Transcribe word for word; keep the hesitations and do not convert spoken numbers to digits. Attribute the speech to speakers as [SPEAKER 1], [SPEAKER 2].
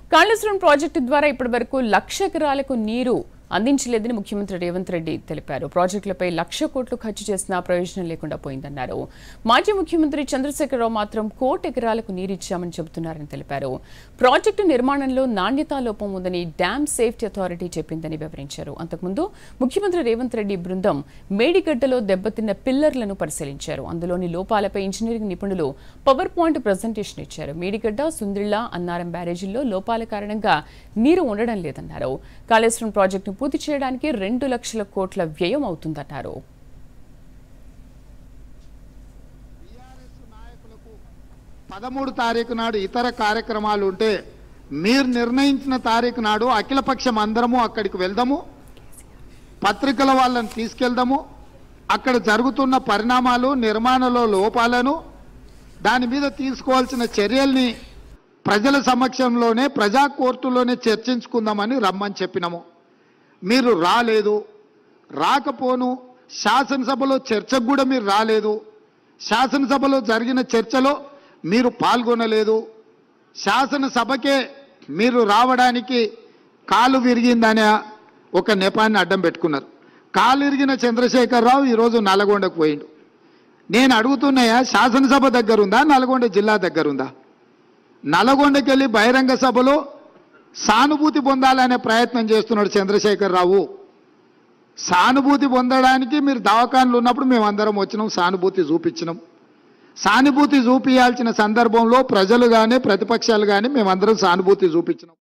[SPEAKER 1] Kaleshwaram project ద్వారా ఇప్పటివరకు లక్ష ఎకరాలకు నీరు అందించలేదని ముఖ్యమంత్రి రేవంత్ రెడ్డి తెలిపారు. ప్రాజెక్టులపై లక్ష కోట్లు ఖర్చు చేసినా ప్రయోజనం లేకుండా పోయిందన్నారు. మాజీ ముఖ్యమంత్రి చంద్రశేఖరరావు మాత్రం కోటి ఎకరాలకు నీరిచ్చామని చెబుతున్నారని తెలిపారు. ప్రాజెక్టు నిర్మాణంలో నాణ్యతా లోపం ఉందని డ్యామ్ సేఫ్టీ అథారిటీ చెప్పిందని వివరించారు. అంతకుముందు ముఖ్యమంత్రి రేవంత్ రెడ్డి బృందం మేడిగడ్డలో దెబ్బతిన్న పిల్లర్లను పరిశీలించారు. అందులోని లోపాలపై ఇంజనీరింగ్ నిపుణులు పవర్ పాయింట్ ప్రజెంటేషన్ ఇచ్చారు. మేడిగడ్డ, సుందిళ్ల, అన్నారం బ్యారేజీల్లో లోపాల కారణంగా నీరు ఉండడం లేదన్నారు. కాళేశ్వరం ప్రాజెక్టు పూర్తి చేయడానికి రెండు లక్షల కోట్ల వ్యయం అవుతుందన్నారు.
[SPEAKER 2] పదమూడు తారీఖు నాడు ఇతర కార్యక్రమాలు ఉంటే మీరు నిర్ణయించిన తారీఖు నాడు అఖిలపక్షం అందరము అక్కడికి వెళ్దాము, పత్రికల వాళ్ళని తీసుకెళ్దాము, అక్కడ జరుగుతున్న పరిణామాలు, నిర్మాణంలో లోపాలను, దాని మీద తీసుకోవాల్సిన చర్యల్ని ప్రజల సమక్షంలోనే ప్రజా కోర్టులోనే చర్చించుకుందామని రమ్మని చెప్పినాము. మీరు రాలేదు. రాకపోను శాసనసభలో చర్చకు కూడా మీరు రాలేదు. శాసనసభలో జరిగిన చర్చలో మీరు పాల్గొనలేదు. శాసనసభకే మీరు రావడానికి కాలు విరిగిందనే ఒక నెపాన్ని అడ్డం పెట్టుకున్నారు. కాలు విరిగిన చంద్రశేఖరరావు ఈరోజు నల్గొండకు పోయిండు. నేను అడుగుతున్నాయా, శాసనసభ దగ్గరుందా, నల్గొండ జిల్లా దగ్గరుందా? నల్గొండకి వెళ్ళి బహిరంగ సభలో సానుభూతి పొందాలనే ప్రయత్నం చేస్తున్నాడు చంద్రశేఖరరావు. సానుభూతి పొందడానికి మీరు దవాఖానలు ఉన్నప్పుడు మేమందరం వచ్చినాం, సానుభూతి చూపించినాం. సానుభూతి చూపించాల్సిన సందర్భంలో ప్రజలు కానీ ప్రతిపక్షాలు కానీ మేమందరం సానుభూతి చూపించినాం.